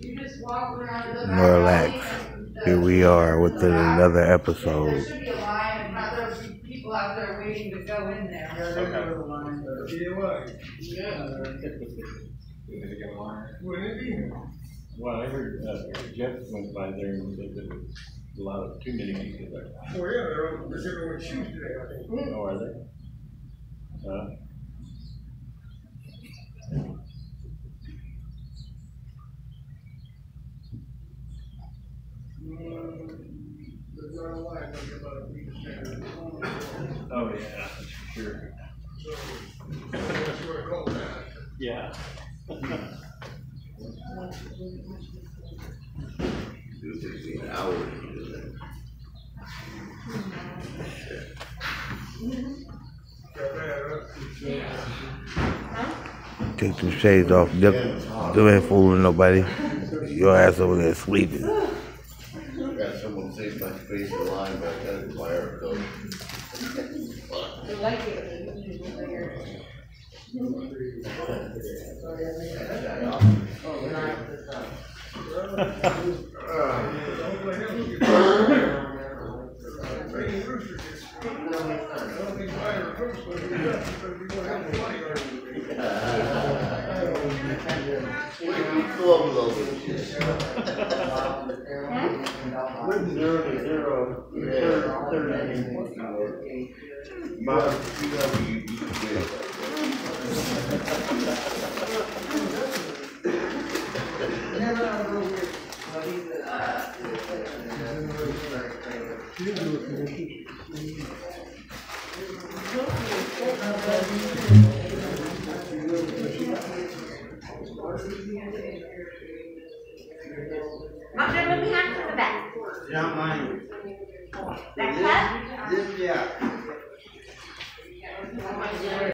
Snorlax. Here we are with another episode. There should be a line, and there will be people out there waiting to go in there. Well, I heard Jeff went by there and said there was a lot of too many people there. Oh yeah, they're on shoes today, I think. Oh, are they? There's not a line like about a week standard. Oh yeah, for sure. So, what you want to call that? Yeah. It takes me an hour to do that. Take them shades off. Them ain't fooling nobody. Your ass over there sleeping. Got someone saved my face in line back at the fire code. Not gonna move behind to the back. Don't mind. Back cut? Yeah.